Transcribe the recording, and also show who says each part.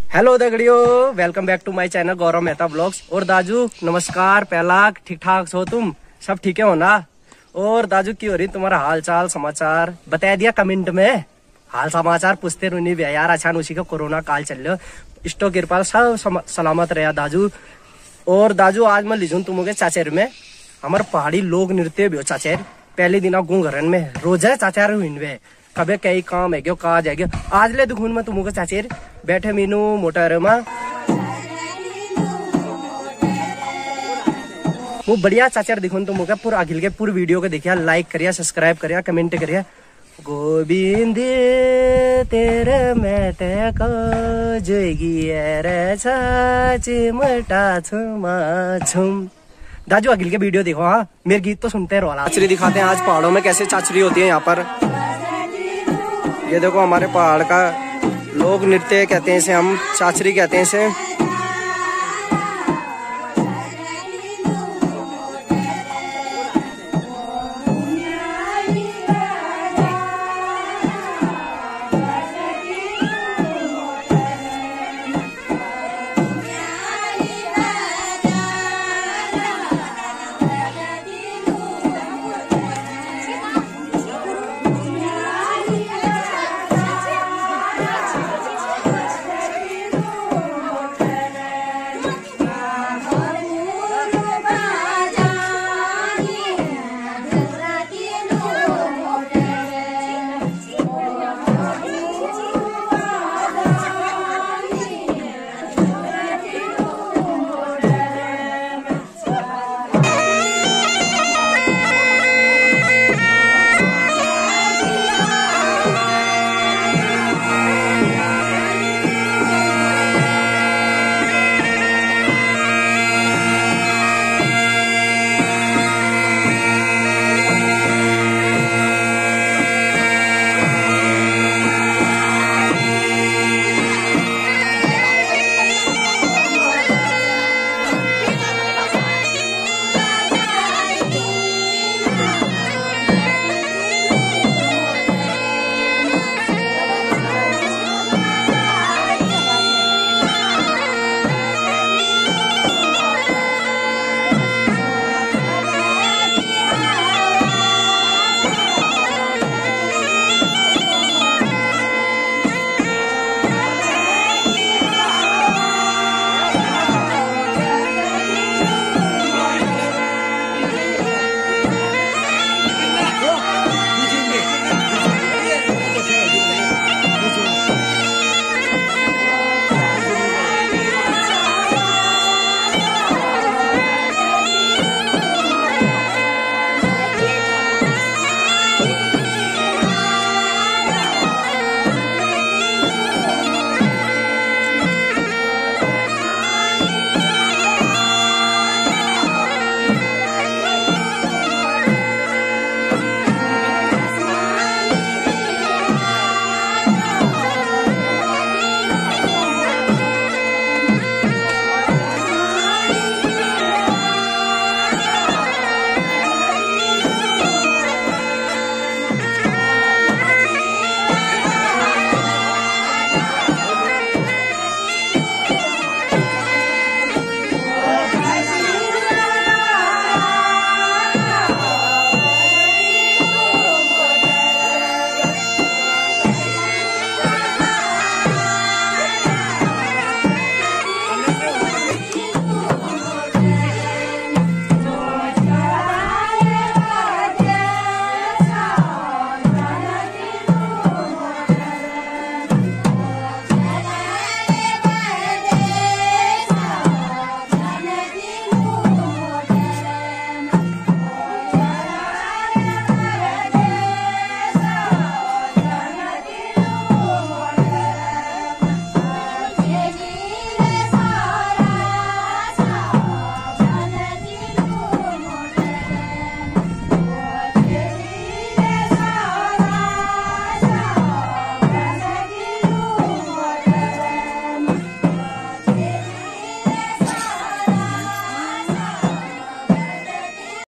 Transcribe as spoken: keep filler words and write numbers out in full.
Speaker 1: Hello दगड़ियों, welcome back to my channel Gaurav Mehta blogs. और दाजू नमस्कार। पहला ठीक ठाक हो तुम सब ठीक है हो ना? और दाजू की हो रही तुम्हारा हाल चाल समाचार बता दिया कमेंट में। हाल समाचार पूछते रुनी भी यार, अच्छा उसी का कोरोना काल चल रहा, इष्टो कृपा सब सलामत रहा दाजू। और दाजू आज मैं लीजू तुमके चाचेर में हमारे पहाड़ी लोक नृत्य भी हो चाचेर। पहले दिन घरन में रोज है चाचार हुई कभी कई काम है काज है आज ले दुखून में तुमको चाचेर बैठे मीनू मोटर में वो बढ़िया चाचर दिखून तुमको पूरा अखिल के पूरी वीडियो को देखिए, लाइक करिए, सब्सक्राइब करिए, कमेंट करिए। गोविंद तेरे मेटे को जोगी रे चाची मटा छुमा छुम। दाजू अखिल के वीडियो देखो। हाँ मेरे गीत तो सुनते रहो। चाचरी दिखाते हैं आज पहाड़ों में कैसे चाचरी होती है यहाँ पर। ये देखो हमारे पहाड़ का लोक नृत्य कहते हैं इसे, हम चाचरी कहते हैं इसे।